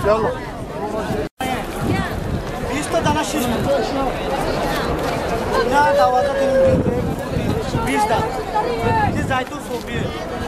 يلا 20 تا دانه 6 نه 12 تا 20 تا این زیتون صوبیه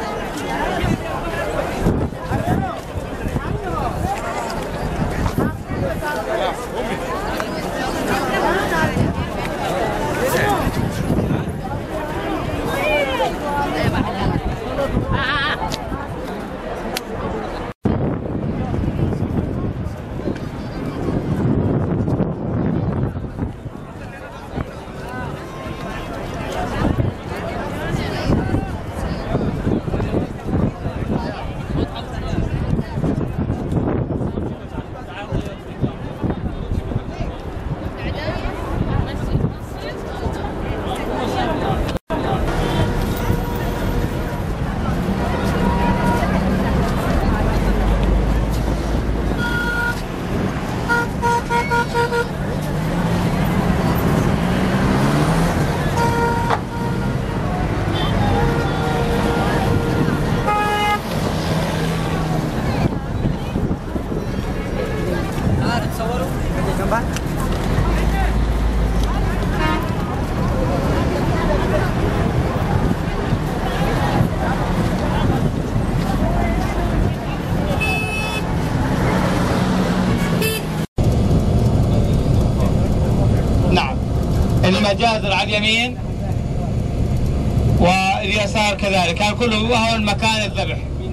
المجازر على اليمين واليسار كذلك، هذا كله هو المكان الذبح.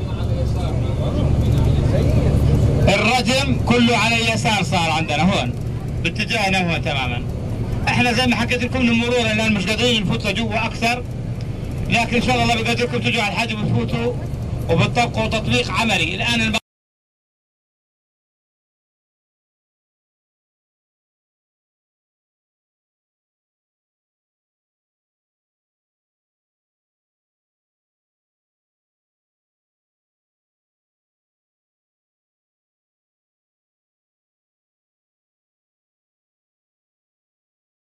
الرجم كله على اليسار صار عندنا هون باتجاهنا هون تماما. احنا زي ما حكيت لكم المرور الان مش قادرين نفوت جوا اكثر، لكن ان شاء الله بقدركم تجوا على الحج وتفوتوا وبتطبقوا تطبيق عملي. الان